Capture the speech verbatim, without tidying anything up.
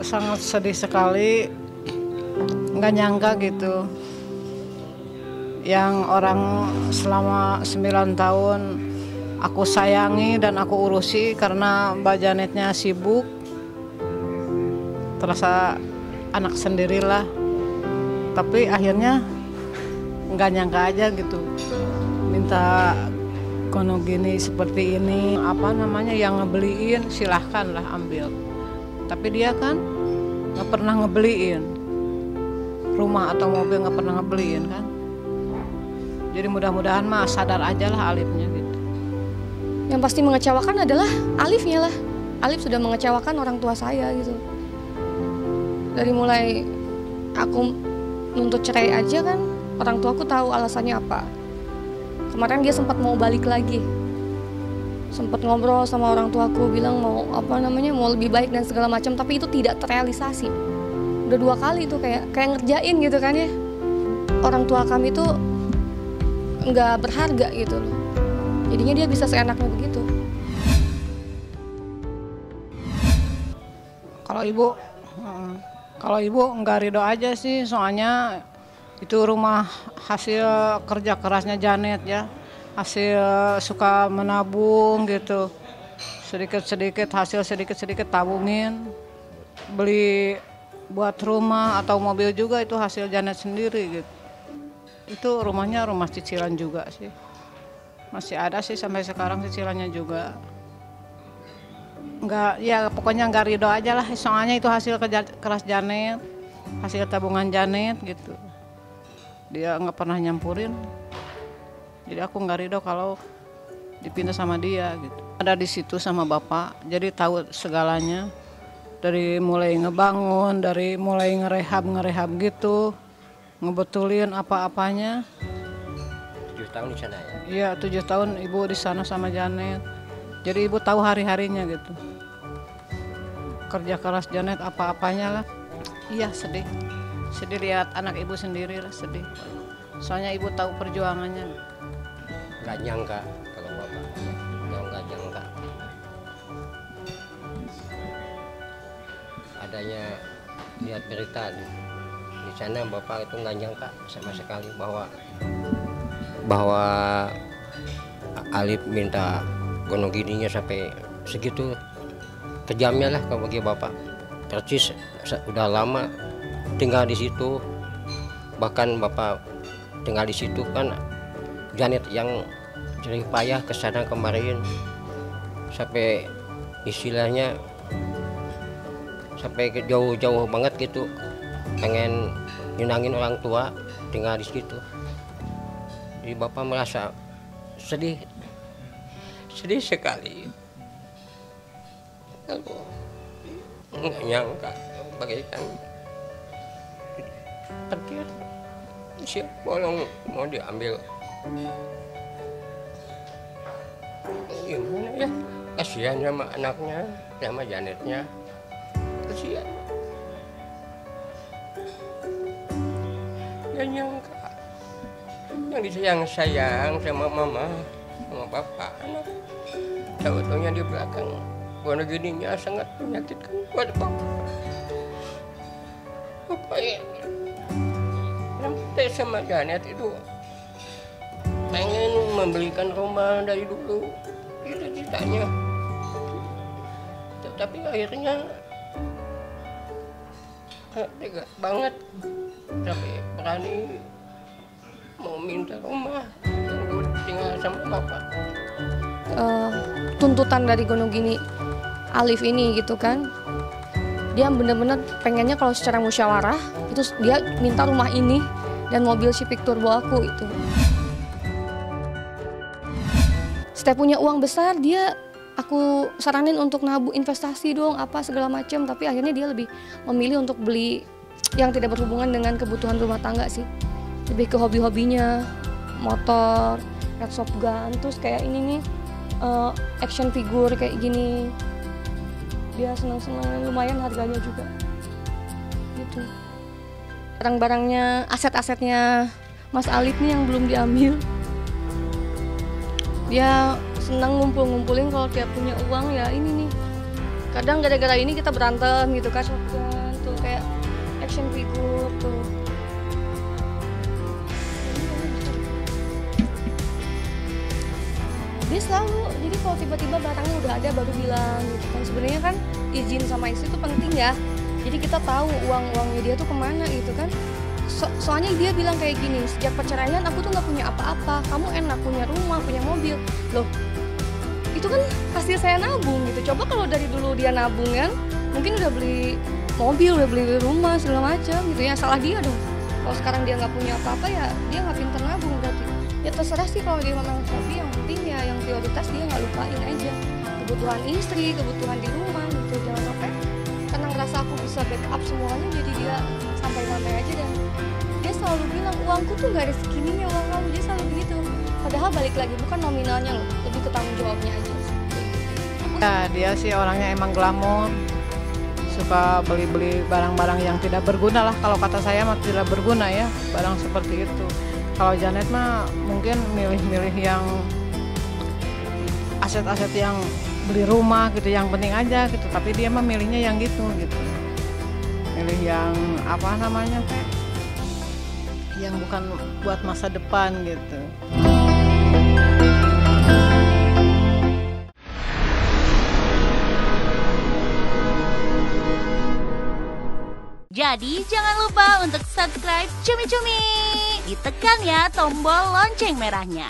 sangat sedih sekali, nggak nyangka gitu. Yang orang selama sembilan tahun aku sayangi dan aku urusi karena Mbak Janetnya sibuk, terasa anak sendirilah. Tapi akhirnya nggak nyangka aja gitu, minta kono gini seperti ini, apa namanya, yang ngebeliin silahkan lah ambil. Tapi dia kan nggak pernah ngebeliin rumah atau mobil, nggak pernah ngebeliin kan. Jadi mudah-mudahan mah sadar aja lah Alifnya gitu. Yang pasti mengecewakan adalah Alifnya lah. Alif sudah mengecewakan orang tua saya gitu. Dari mulai aku nuntut cerai aja kan, orang tuaku tahu alasannya apa. Kemarin dia sempat mau balik lagi, sempat ngobrol sama orang tuaku, bilang mau apa namanya, mau lebih baik dan segala macam, tapi itu tidak terrealisasi. Udah dua kali itu kayak kayak ngerjain gitu kan ya. Orang tua kami tuh nggak berharga gitu loh. Jadinya dia bisa seenaknya begitu. Kalau ibu, kalau ibu nggak ridho aja sih, soalnya itu rumah hasil kerja kerasnya Janet ya, hasil suka menabung gitu, sedikit-sedikit hasil sedikit-sedikit tabungin, beli buat rumah atau mobil juga itu hasil Janet sendiri gitu. Itu rumahnya rumah cicilan juga sih, masih ada sih sampai sekarang cicilannya juga. Nggak, ya pokoknya nggak ridho aja lah, soalnya itu hasil kerja keras Janet, hasil tabungan Janet gitu. Dia nggak pernah nyampurin, jadi aku nggak ridho kalau dipindah sama dia gitu. Ada di situ sama bapak, jadi tahu segalanya, dari mulai ngebangun, dari mulai ngerehab ngerehab gitu, ngebetulin apa-apanya. Tujuh tahun di sana ya? Iya, tujuh tahun ibu di sana sama Janet, jadi ibu tahu hari-harinya gitu. Kerja keras Janet apa-apanya lah. Iya sedih. Sedih lihat anak ibu sendiri lah, sedih. Soalnya ibu tahu perjuangannya. Nggak nyangka kalau bapak, nggak nggak nyangka adanya, lihat berita di, di sana bapak itu nggak nyangka sama sekali bahwa bahwa Alif minta gonong gininya sampai segitu kejamnya lah kalau bagi bapak. Percis udah lama tinggal di situ, bahkan bapak tinggal di situ kan Janet yang jerih payah kesana kemarin, sampai istilahnya sampai jauh-jauh banget gitu, pengen nyenangin orang tua tinggal di situ. Jadi bapak merasa sedih, sedih sekali. Aku nggak nyangka bagaikan petir siap bolong mau diambil. Gimana ya, kasihan sama anaknya, sama Janetnya, kasihan. Gak nyangka yang disayang-sayang sama mama, sama bapak, anak, tahu-taunya di belakang gono gininya sangat menyakitkan buat bapak. Bapak ya sampai sama Janet itu pengen membelikan rumah dari dulu, itu ceritanya. Tapi akhirnya tega banget sampai berani mau minta rumah yang tinggal sama bapak. Uh, tuntutan dari Gonogini Alif ini gitu kan, dia bener-bener pengennya kalau secara musyawarah itu dia minta rumah ini dan mobil Civic Turbo aku itu. Setiap punya uang besar dia, aku saranin untuk nabung investasi dong apa segala macam, tapi akhirnya dia lebih memilih untuk beli yang tidak berhubungan dengan kebutuhan rumah tangga sih, lebih ke hobi-hobinya, motor, airsoft gun, terus kayak ini nih uh, action figure kayak gini. Dia senang-senang, lumayan harganya juga gitu. Barang-barangnya, aset-asetnya Mas Alif nih yang belum diambil. Dia senang ngumpul-ngumpulin kalau tiap punya uang ya ini nih. Kadang gara-gara ini kita berantem gitu kan. action figure tuh. Dia selalu, jadi kalau tiba-tiba barangnya udah ada baru bilang gitu kan. Sebenarnya kan izin sama istri tuh penting ya, jadi kita tahu uang-uangnya dia tuh kemana gitu kan. So soalnya dia bilang kayak gini, sejak perceraian aku tuh nggak punya apa-apa, kamu enak punya rumah, punya mobil. Loh, itu kan hasil saya nabung gitu. Coba kalau dari dulu dia nabung kan, mungkin udah beli mobil, udah beli rumah segala macam gitu ya. Salah dia dong. Kalau sekarang dia nggak punya apa-apa ya dia nggak pintar nabung berarti. Ya terserah sih kalau dia memang tapi yang penting ya yang prioritas dia nggak lupain aja kebutuhan istri, kebutuhan di rumah gitu. Jangan sampai karena ngerasa aku bisa backup semuanya jadi dia sampai-sampai aja. Dan dia selalu bilang uangku tuh nggak ada segininya uang kamu, dia selalu begitu. Padahal balik lagi bukan nominalnya loh, lebih ke tanggung jawabnya aja sih. Ya dia sih orangnya emang glamor, suka beli-beli barang-barang yang tidak berguna lah, kalau kata saya mah tidak berguna ya barang seperti itu. Kalau Janet mah mungkin milih-milih yang aset-aset yang beli rumah gitu, yang penting aja gitu. Tapi dia mah milihnya yang gitu gitu. Milih yang apa namanya teh, yang bukan buat masa depan gitu. Jadi jangan lupa untuk subscribe Cumi Cumi. Ditekan ya tombol lonceng merahnya.